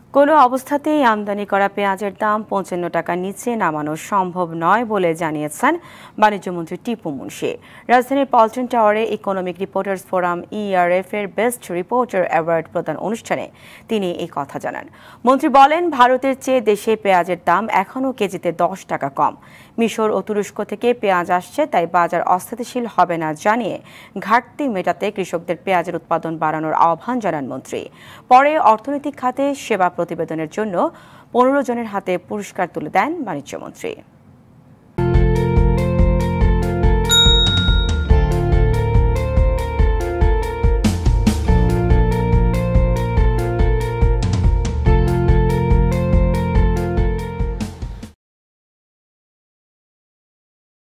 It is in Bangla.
কোনো অবস্থাতেই আমদানি করা পেঁয়াজের দাম ৫৫ টাকার নিচে নামানো সম্ভব নয় বলে জানিয়েছেন বাণিজ্যমন্ত্রী টিপু মুনশি। রাজধানীর পল্টন টাওয়ারে ইকোনমিক রিপোর্টার্স ফোরাম ইআরএফ এর বেস্ট রিপোর্টার অ্যাওয়ার্ড প্রদান অনুষ্ঠানে তিনি এই কথা জানান। মন্ত্রী বলেন, ভারতের চেয়ে দেশে পেঁয়াজের দাম এখনও কেজিতে ১০ টাকা কম। মিশর ও তুরস্ক থেকে পেঁয়াজ আসছে, তাই বাজার অস্থিতিশীল হবে না জানিয়ে ঘাটতি মেটাতে কৃষকদের পেঁয়াজের উৎপাদন বাড়ানোর আহ্বান জানান মন্ত্রী। পরে অর্থনৈতিক খাতে সেবা প্রতিবেদনের জন্য ১৫ জনের হাতে পুরস্কার তুলে দেন বাণিজ্যমন্ত্রী।